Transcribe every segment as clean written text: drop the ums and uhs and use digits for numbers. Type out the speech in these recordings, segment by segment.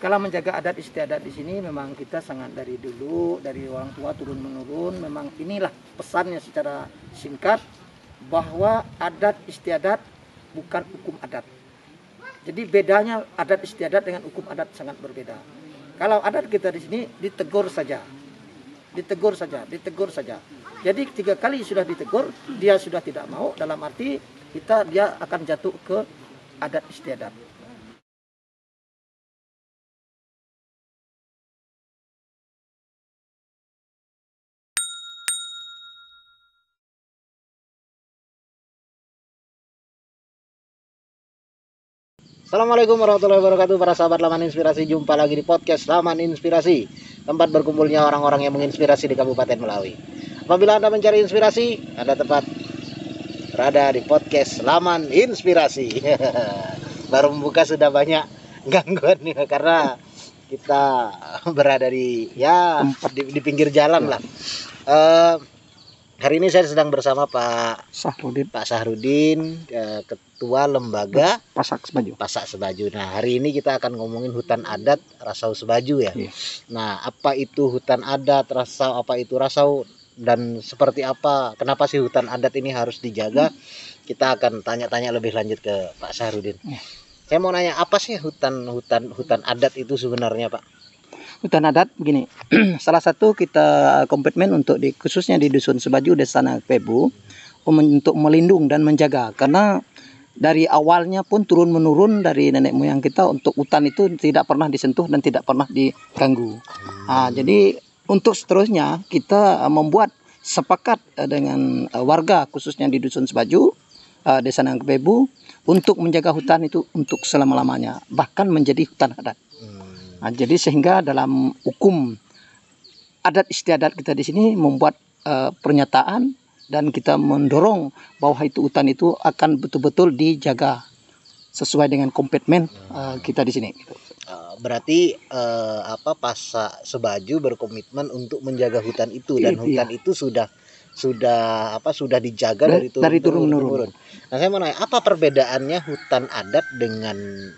Kalau menjaga adat istiadat di sini memang kita sangat dari dulu, dari orang tua turun menurun, memang inilah pesannya secara singkat bahwa adat istiadat bukan hukum adat. Jadi bedanya adat istiadat dengan hukum adat sangat berbeda. Kalau adat kita di sini ditegur saja. Ditegur saja. Jadi 3 kali sudah ditegur, dia sudah tidak mau, dalam arti dia akan jatuh ke adat istiadat. Assalamualaikum warahmatullahi wabarakatuh, para sahabat Laman Inspirasi. Jumpa lagi di podcast Laman Inspirasi, tempat berkumpulnya orang-orang yang menginspirasi di Kabupaten Melawi. Apabila Anda mencari inspirasi, Anda tepat berada di podcast Laman Inspirasi. Baru membuka sudah banyak gangguan nih, karena kita berada di pinggir jalan lah. Hari ini saya sedang bersama Pak Sahrudin, Ketua Lembaga Pasak Sebaju. Nah, hari ini kita akan ngomongin hutan adat Rasau Sebaju ya. Nah, apa itu hutan adat Rasau, apa itu Rasau, dan seperti apa, kenapa sih hutan adat ini harus dijaga? Kita akan tanya-tanya lebih lanjut ke Pak Sahrudin. Saya mau nanya, apa sih hutan adat itu sebenarnya, Pak? Hutan adat begini, salah satu kita komitmen untuk khususnya di Dusun Sebaju, Desa Nangkebu, untuk melindung dan menjaga, karena dari awalnya pun turun menurun dari nenek moyang kita untuk hutan itu tidak pernah disentuh dan tidak pernah diganggu. Jadi untuk seterusnya kita membuat sepakat dengan warga khususnya di Dusun Sebaju, Desa Nangkebu, untuk menjaga hutan itu untuk selama-lamanya, bahkan menjadi hutan adat. Jadi sehingga dalam hukum adat istiadat kita di sini membuat pernyataan dan kita mendorong bahwa itu hutan itu akan betul-betul dijaga sesuai dengan komitmen kita di sini. Berarti Pasak Sebaju berkomitmen untuk menjaga hutan itu, dan hutan itu sudah dijaga dari turun menurun. Nah, saya mau nanya, apa perbedaannya hutan adat dengan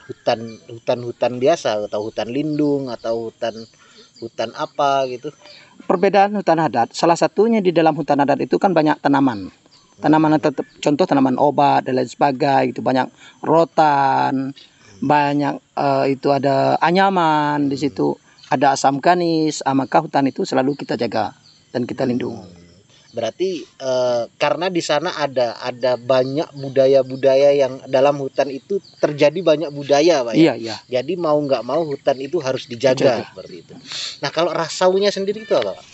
hutan biasa, atau hutan lindung, atau hutan apa gitu? Perbedaan hutan adat, salah satunya di dalam hutan adat itu kan banyak tanaman. Contoh tanaman obat dan lain sebagainya, itu banyak rotan, banyak itu ada anyaman di situ, ada asam ganis. Maka hutan itu selalu kita jaga dan kita lindungi. Berarti karena di sana ada banyak budaya-budaya yang dalam hutan itu terjadi banyak budaya, Pak. Iya. Jadi mau nggak mau hutan itu harus dijaga seperti itu. Nah, kalau rasaunya sendiri itu apa, Pak?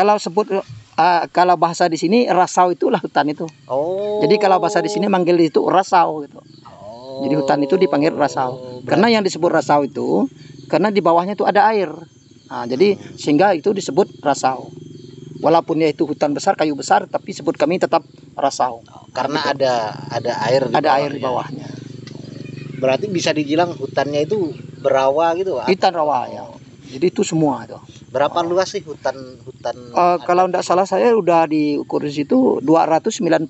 Kalau bahasa di sini rasau itulah hutan itu. Jadi kalau bahasa di sini manggil itu rasau gitu. Jadi hutan itu dipanggil rasau. Karena yang disebut rasau itu karena di bawahnya itu ada air. Jadi sehingga itu disebut rasau. Walaupun ya itu hutan besar, kayu besar, tapi sebut kami tetap rasau. Karena ada air di bawahnya. Berarti bisa dibilang hutannya itu berawa gitu, Pak? Hutan rawa ya. Jadi itu semua itu. Berapa luas sih hutan? Kalau tidak salah saya udah diukur di situ 290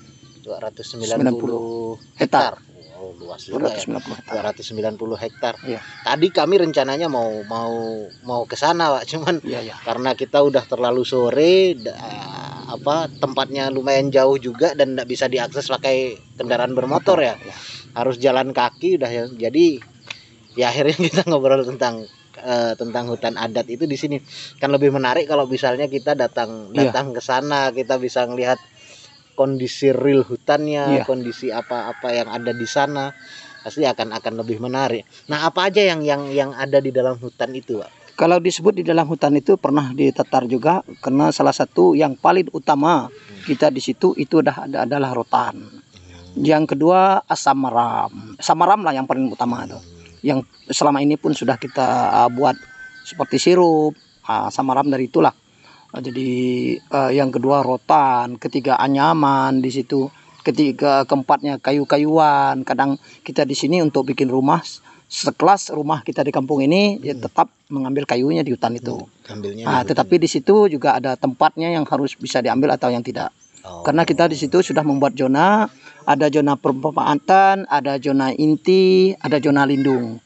hektar. Luas juga 290 hektar. Iya. Tadi kami rencananya mau ke sana, Pak, cuman karena kita udah terlalu sore, tempatnya lumayan jauh juga dan tidak bisa diakses pakai kendaraan bermotor ya. Harus jalan kaki udah ya. Jadi ya akhirnya kita ngobrol tentang hutan adat itu di sini. Kan lebih menarik kalau misalnya kita datang ke sana, kita bisa ngelihat kondisi real hutannya, kondisi apa yang ada di sana, pasti akan lebih menarik. Nah, apa aja yang ada di dalam hutan itu, Pak? Kalau disebut di dalam hutan itu pernah ditetar juga, karena salah satu yang paling utama kita di situ itu adalah rotan. Yang kedua asam maram lah yang paling utama itu. Yang selama ini pun sudah kita buat seperti sirup, asam maram dari itulah. Jadi yang kedua rotan, ketiga anyaman di situ, keempatnya kayu-kayuan. Kadang kita di sini untuk bikin rumah sekelas rumah kita di kampung ini ya tetap mengambil kayunya di hutan itu. Tetapi di situ juga ada tempatnya yang harus bisa diambil atau yang tidak. Karena kita di situ sudah membuat zona, ada zona pemanfaatan, ada zona inti, ada zona lindung.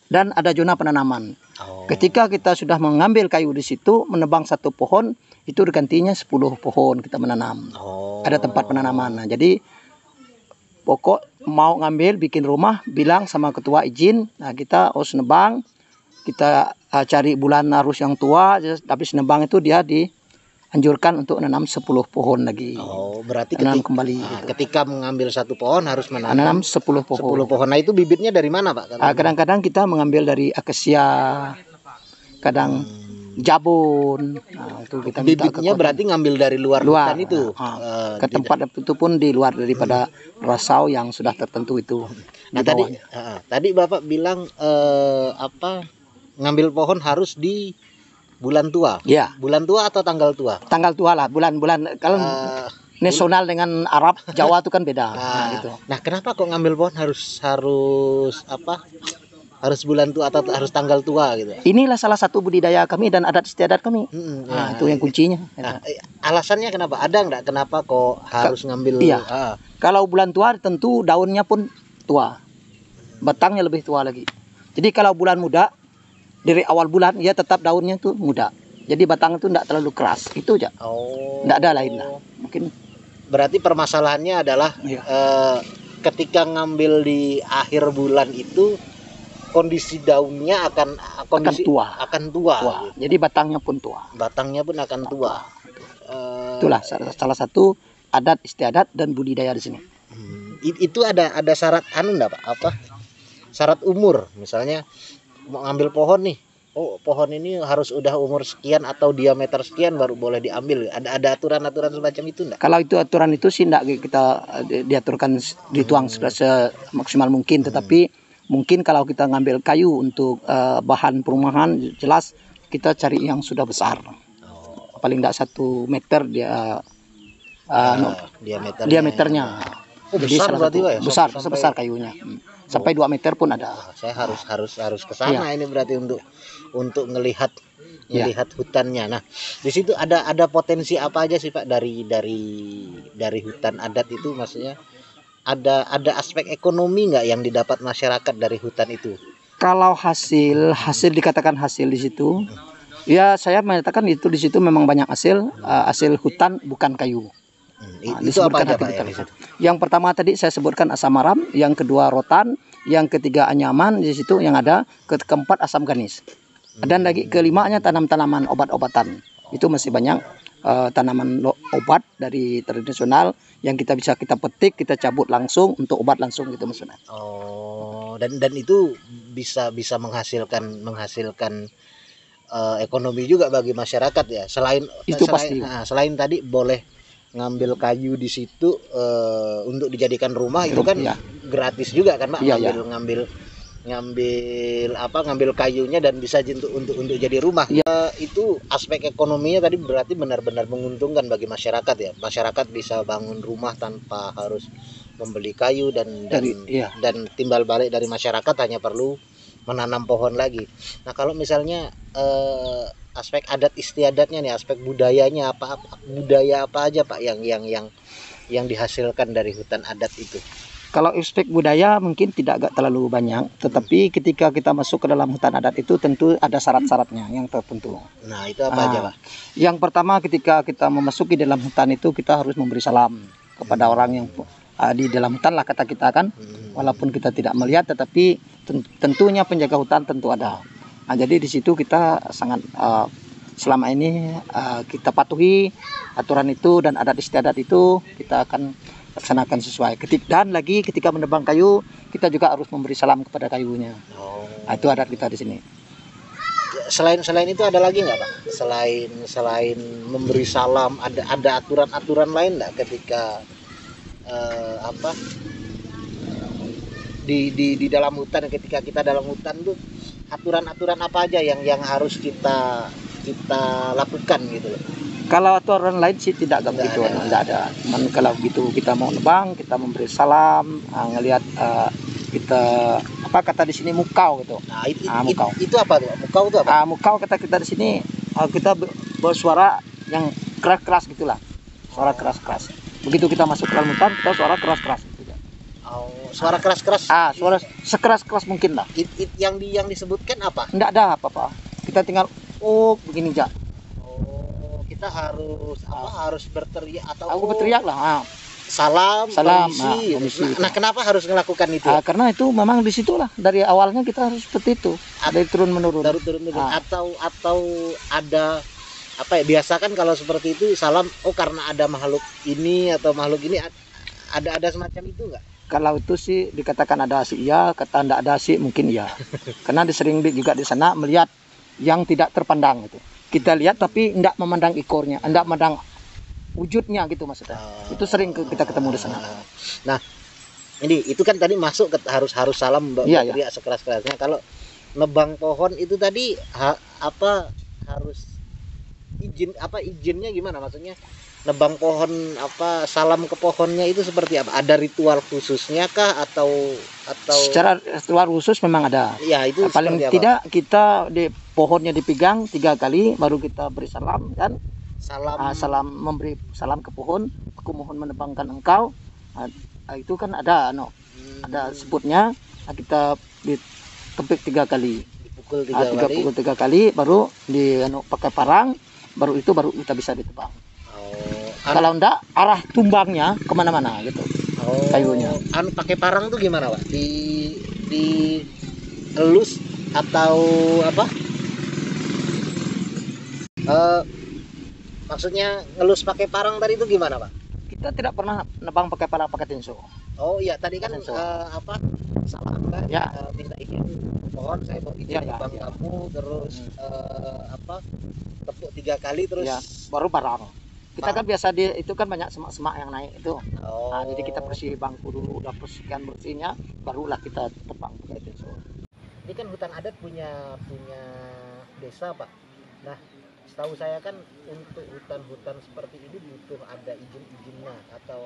dan ada zona penanaman. Oh. Ketika kita sudah mengambil kayu di situ, menebang satu pohon, itu digantinya 10 pohon kita menanam. Oh. Ada tempat penanaman. Nah, jadi pokok mau ngambil bikin rumah, bilang sama ketua izin. Nah, kita harus nebang, kita cari bulan arus yang tua, tapi senebang itu dia dianjurkan untuk menanam 10 pohon lagi. Oh, berarti Tanam kembali. Gitu. Ketika mengambil satu pohon harus menanam 10 pohon. 10 pohon. Nah, itu bibitnya dari mana, Pak? Kadang-kadang kita mengambil dari akasia, kadang jabon. Nah, itu kita bibitnya berarti ngambil dari luar hutan itu. Ke tempat itu pun di luar daripada rasau yang sudah tertentu itu. Nah, tadi Bapak bilang ngambil pohon harus di bulan tua. Ya. Bulan tua atau tanggal tua? Tanggal tua lah, bulan-bulan kalau nasional dengan Arab Jawa itu kan beda. Gitu. Nah, kenapa kok ngambil pohon harus harus bulan tua atau harus tanggal tua gitu? Inilah salah satu budidaya kami dan adat istiadat kami. Itu yang kuncinya. Nah, alasannya kenapa? Ada nggak kenapa kok harus ngambil? Iya. Kalau bulan tua tentu daunnya pun tua, batangnya lebih tua lagi. Jadi kalau bulan muda dari awal bulan ya tetap daunnya itu muda. Jadi batang itu tidak terlalu keras. Itu aja. Oh. Tidak ada lain lah. Mungkin. Berarti permasalahannya adalah ketika ngambil di akhir bulan itu kondisi daunnya akan tua. Gitu. Jadi batangnya pun tua. Batangnya pun akan tua. Itulah salah satu adat istiadat dan budidaya di sini. Itu ada syarat enggak, Pak? Apa? Syarat umur, misalnya mau ngambil pohon nih. Oh, pohon ini harus udah umur sekian atau diameter sekian baru boleh diambil. Ada aturan-aturan semacam itu enggak? Kalau itu aturan itu sih enggak kita diaturkan dituang semaksimal mungkin, tetapi mungkin kalau kita ngambil kayu untuk bahan perumahan jelas kita cari yang sudah besar. Paling enggak 1 meter dia diameternya. Besar berarti, Pak, ya? Besar kayunya. Sampai 2 meter pun ada. Saya harus ke sana ini berarti untuk ngelihat hutannya. Nah, di situ ada potensi apa aja sih, Pak, dari hutan adat itu, maksudnya ada aspek ekonomi nggak yang didapat masyarakat dari hutan itu? Kalau hasil dikatakan hasil di situ, ya saya mengatakan itu di situ memang banyak hasil hutan bukan kayu. Itu apa aja, Pak, yang pertama tadi saya sebutkan asam maram, yang kedua rotan, yang ketiga anyaman, di situ yang ada, keempat asam ganis. Dan lagi kelimanya tanaman obat-obatan. Itu masih banyak tanaman obat dari tradisional yang kita petik, kita cabut langsung untuk obat langsung gitu maksudnya. Oh, dan itu bisa menghasilkan ekonomi juga bagi masyarakat ya. Selain tadi boleh ngambil kayu di situ untuk dijadikan rumah, itu kan gratis juga kan, Pak? Ngambil kayunya dan bisa untuk jadi rumah. Itu aspek ekonominya tadi berarti benar-benar menguntungkan bagi masyarakat ya. Masyarakat bisa bangun rumah tanpa harus membeli kayu dan timbal balik dari masyarakat hanya perlu menanam pohon lagi. Nah, kalau misalnya aspek adat istiadatnya nih, aspek budayanya budaya apa aja, Pak, yang dihasilkan dari hutan adat itu? Kalau aspek budaya mungkin agak terlalu banyak, tetapi ketika kita masuk ke dalam hutan adat itu tentu ada syarat-syaratnya yang tertentu. Nah, itu apa aja, Pak? Yang pertama, ketika kita memasuki dalam hutan itu kita harus memberi salam kepada orang yang di dalam hutan lah kata kita kan, walaupun kita tidak melihat, tetapi tentunya penjaga hutan tentu ada. Nah, jadi di situ kita sangat selama ini kita patuhi aturan itu dan adat istiadat itu kita akan laksanakan sesuai. Dan lagi ketika menebang kayu kita juga harus memberi salam kepada kayunya. Nah, itu adat kita di sini. Selain itu ada lagi nggak, Pak? Selain memberi salam, ada aturan lain nggak ketika di dalam hutan, ketika kita dalam hutan tuh aturan apa aja yang harus kita lakukan gitu loh? Kalau aturan lain sih tidak begitu, tidak ada. Cuman kalau begitu kita mau nebang, kita memberi salam, ngelihat kita apa kata di sini mukau gitu. Nah, mukau. Itu apa tuh? Mukau itu apa? Mukau kata kita di sini kita bersuara yang keras-keras gitulah. Suara keras-keras. Begitu kita masuk ke dalam hutan, kita suara keras-keras gitu. Oh, suara keras-keras. Suara sekeras-keras mungkin lah. Yang disebutkan apa? Enggak ada apa-apa. Kita tinggal begini aja. Oh, kita harus harus berteriak atau Aku berteriak lah. Salam, komisi. Komisi. Nah, kenapa harus melakukan itu? Karena itu memang di situlah dari awalnya kita harus seperti itu. Dari turun menurun. Atau ada apa ya, biasa kan kalau seperti itu salam karena ada makhluk ini atau makhluk ini, ada semacam itu enggak? Kalau itu sih dikatakan ada sih iya, kata enggak ada sih mungkin iya. Karena disering juga di sana melihat yang tidak terpandang itu. Kita lihat tapi enggak memandang ekornya, enggak memandang wujudnya gitu maksudnya. Itu sering kita ketemu di sana. Nah, itu kan tadi masuk harus salam berteriak sekeras-kerasnya. Kalau nebang pohon itu tadi harus izinnya gimana, maksudnya nebang pohon salam ke pohonnya itu seperti apa, ada ritual khususnya kah atau secara ritual khusus memang ada ya? Itu paling tidak kita di pohonnya dipegang 3 kali baru kita beri salam kan, memberi salam ke pohon, aku mohon menebangkan engkau. Itu kan ada ada sebutnya. Kita ditepik 3 kali, dipukul 3 kali baru pakai parang, baru kita bisa ditebang. Kalau enggak arah tumbangnya kemana-mana gitu. Kayunya. Pakai parang tuh gimana, Pak? Di elus atau apa? Maksudnya ngelus pakai parang tadi itu gimana, Pak? Kita tidak pernah nebang pakai parang, pakai tinso. Oh iya, tadi kan salam kan, minta izin pohon, saya mau izin nebang kamu, terus tepuk 3 kali terus baru parang. Kita kan biasa itu kan banyak semak-semak yang naik itu. Jadi kita bersih bangku dulu, udah bersihnya, barulah kita tebang pakai tinso. Ini kan hutan adat punya desa, Pak. Nah, setahu saya kan untuk hutan-hutan seperti ini butuh ada izin-izinnya atau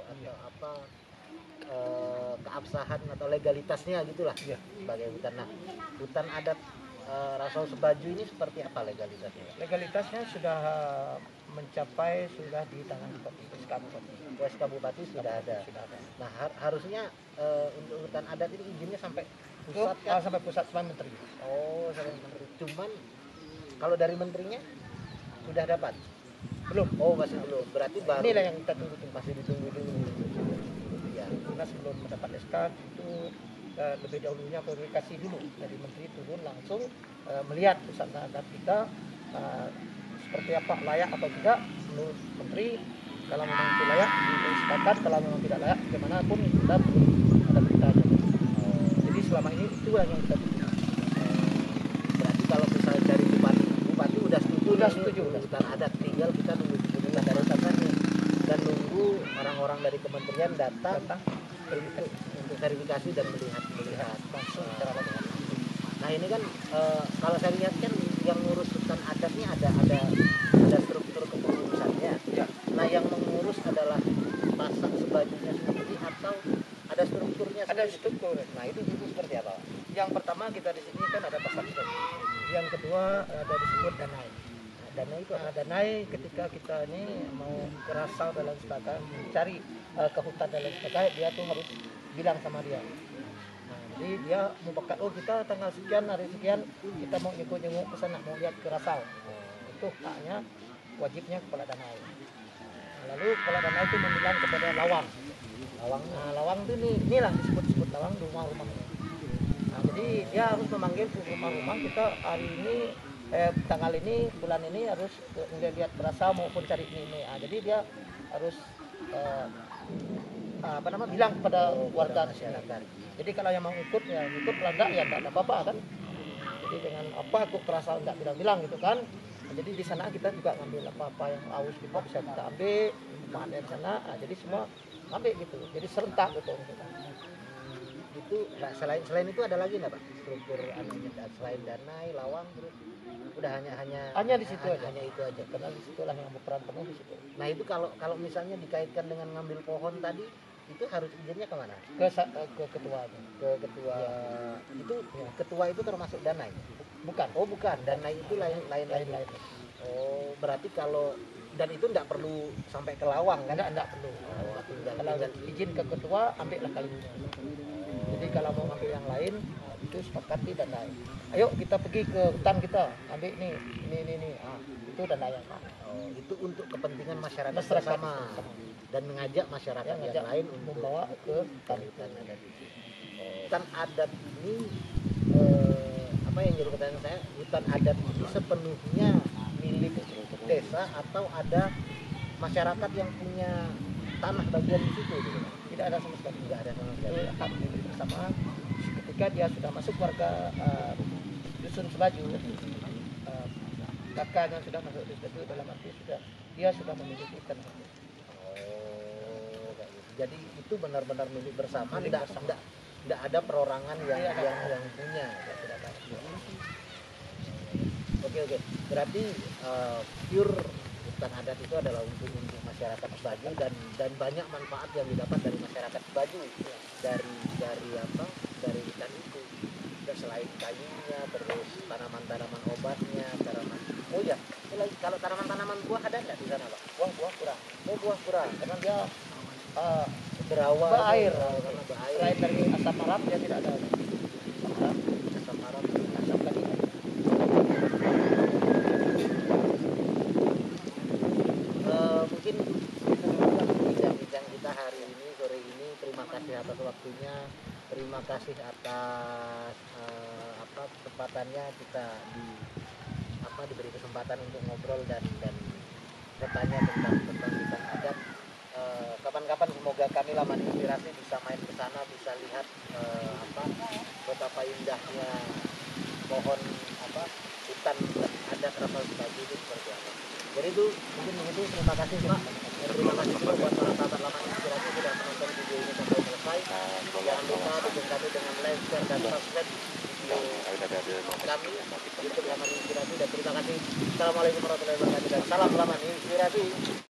keabsahan atau legalitasnya gitulah sebagai hutan. Nah, hutan adat Rasau Sebaju ini seperti apa legalitasnya? Legalitasnya sudah mencapai, sudah di tangan SK Bupati sudah ada. Nah, harusnya untuk hutan adat ini izinnya sampai pusat kan? Sampai pusat, sampai menteri. Sampai menteri. Cuman kalau dari menterinya sudah dapat? Belum. Masih belum. Berarti baru. Inilah yang kita tunggu. Masih ditunggu dulu. Ya. Karena sebelum mendapat SK itu lebih dahulunya verifikasi dulu dari menteri, turun langsung melihat pusat adat kita seperti apa, layak atau tidak menurut menteri. Kalau memang itu layak sepakat, kalau memang tidak layak bagaimana pun kita belum ada beritanya. Jadi selama ini itu yang kita tunggu. Berarti kalau misalnya dari bupati udah setuju hutan adat, tinggal kita nunggu keputusan dari hutan nih dan nunggu orang-orang dari kementerian datang untuk verifikasi dan melihat langsung secara langsung. Nah, ini kan kalau saya lihat kan yang ngurus hutan adatnya ada struktur kepengurusannya. Nah, yang mengurus adalah Pasak Sebajunya sendiri atau ada strukturnya? Ada struktur. Nah, itu seperti apa? Yang pertama kita di sini kan ada Pasak Sebaju. Yang kedua ada disebut danai. Danai itu danai ketika kita ini mau ke Rasau dalam sebagainya, mencari ke hutan dalam sebagainya, dia tuh harus bilang sama dia. Jadi dia mau pakai, kita tanggal sekian, hari sekian kita mau nyenguk ke sana, mau lihat ke Rasau. Itu haknya, wajibnya kepala danai. Lalu kepala danai itu membilang kepada lawang. Lawang itu inilah disebut lawang, rumah-rumahnya. Nah, jadi dia harus memanggil ke rumah-rumah kita hari ini, tanggal ini, bulan ini harus lihat ke Rasau maupun cari ini. Jadi dia harus bilang kepada warga masyarakat. Jadi kalau yang mau ikut ya ikut, kalau enggak ya enggak ada apa-apa kan. Jadi dengan aku kerasa enggak bilang-bilang gitu kan. Jadi di sana kita juga ngambil apa-apa yang haus kita bisa kita ambil, bahan dari sana. Jadi semua ambil gitu. Jadi serentak gitu. Itu selain itu ada lagi nggak, Pak? Struktur selain danai, lawang, terus udah hanya di situ aja. Hanya itu aja. Karena di situlah yang berperan penuh di situ. Nah, itu kalau misalnya dikaitkan dengan ngambil pohon tadi, itu harus izinnya kemana? Ke ketua. Ke ketua. Itu ketua itu termasuk danai. Bukan. Oh bukan, dan lain itu lain Lain. Oh berarti kalau dan itu tidak perlu sampai ke lawang kan? Enggak perlu. Kalau Tinggal izin ke ketua, ambillah kayunya. Jadi kalau mau ambil yang lain, itu sepakati dan naik. Ayo kita pergi ke hutan kita, ambil ini. Ah, itu dan naik. Oh, itu untuk kepentingan masyarakat Masyarakat bersama dan mengajak masyarakat yang ngajak lain untuk membawa ke hutan itu. hutan adat. Hutan adat ini apa yang jadi pertanyaan saya, hutan adat ini sepenuhnya milik desa atau ada masyarakat yang punya tanah bagian di situ gitu kan? Tidak ada sama sekali. Tidak ada sama Itu sekali. hak milik bersama. Ketika dia sudah masuk warga dusun Sebaju, kakaknya sudah masuk dusun Sebaju, dalam arti dia sudah memiliki tanah. Oh, kayak gitu. Jadi itu benar-benar milik bersama, Milik tidak bersama. tidak ada perorangan yang Tidak ada. yang punya. Tidak ada. Oke. Berarti pure hutan adat itu adalah untuk masyarakat Sebaju dan banyak manfaat yang didapat dari masyarakat Sebaju dari apa? Dari hutan itu. Dan selain kayunya, terus tanaman-tanaman obatnya, oh ya, kalau tanaman-tanaman buah ada nggak di sana, Pak? Buah kurang. Oh, buah kurang. Karena dia Berawa berair. karena berair. Selain dari asam maram, dia tidak ada Asam maram. asam lagi. Mungkin itu dulu bincang-bincang kita hari ini, sore ini. Terima kasih atas waktunya, terima kasih atas kesempatannya kita diberi kesempatan untuk ngobrol dan bertanya tentang hutan adat. Kapan-kapan semoga kami Laman Inspirasi bisa main ke sana, bisa lihat betapa indahnya pohon hutan adat Rapel Sebaju itu seperti apa. Jadi itu mungkin begitu. Terima kasih Pak. Dan terima kasih juga buat para sahabat Laman Inspirasi sudah menonton video ini sampai selesai. Jangan lupa dukung kami dengan like, share, dan subscribe video kami YouTube Laman Inspirasi. Dan terima kasih. Assalamualaikum warahmatullahi wabarakatuh. Dan salam Laman Inspirasi.